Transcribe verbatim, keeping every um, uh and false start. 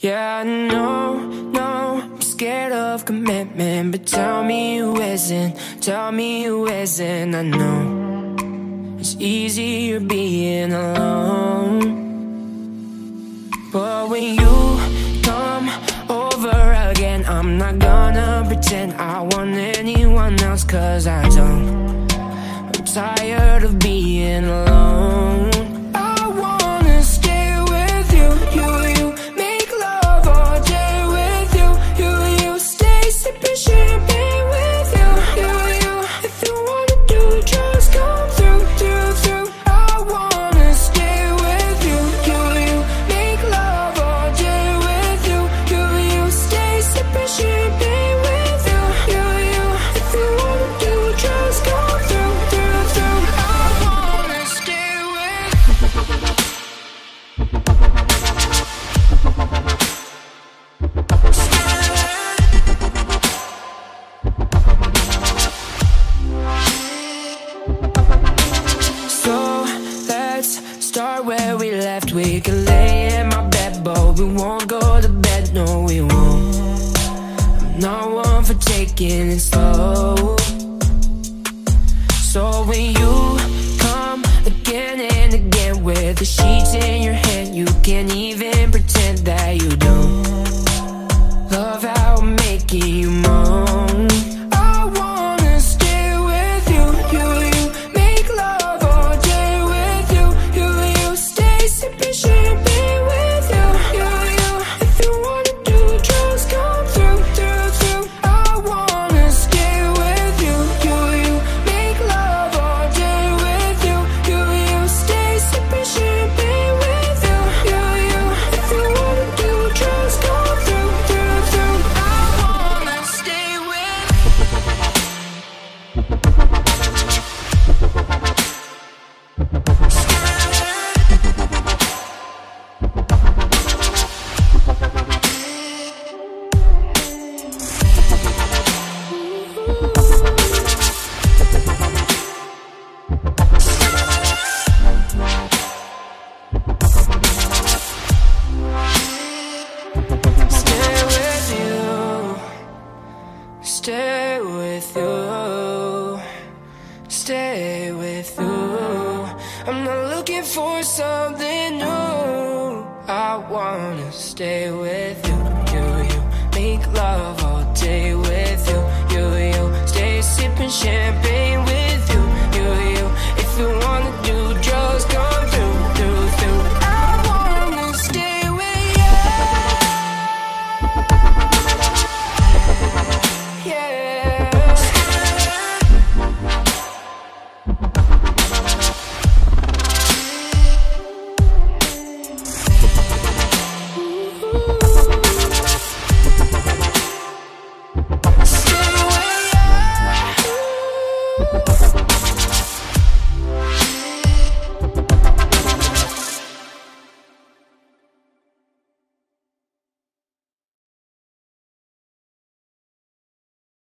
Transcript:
Yeah, I know, no, I'm scared of commitment, but tell me who isn't, tell me who isn't. I know it's easier being alone, but when you come over again, I'm not gonna pretend I want anyone else, 'cause I don't. I'm tired of being alone. I wanna stay with you, you, you make love all day with you, you, you stay sipping champagne with you, you, you if you wanna do it, just come through, through, through. I wanna stay with you, you, you make love all day with you, you, you stay sipping champagne with you, you, you if you wanna do it, just come through, through, through. I wanna stay with So let's start where we left. We can lay in my bed, but we won't go to bed, no we won't. I'm not one for taking it slow. So when you come again and again with the sheets in your hand, you can't even pretend that you don't love how I'm making you moan. I wanna stay with you, you, you make love all day with you, you, you stay sipping champagne with you, you, you if you wanna do it, just come through, through, through. I wanna stay with you, you, you make love all day with you, you, you stay sipping champagne with you, you, you if you wanna do it, just come through, through, through. I wanna stay with Stay with you, stay with you, stay with you. I'm not looking for something new. I wanna stay with you, you, you make love all day with you, you, you stay sipping champagne with you, you, you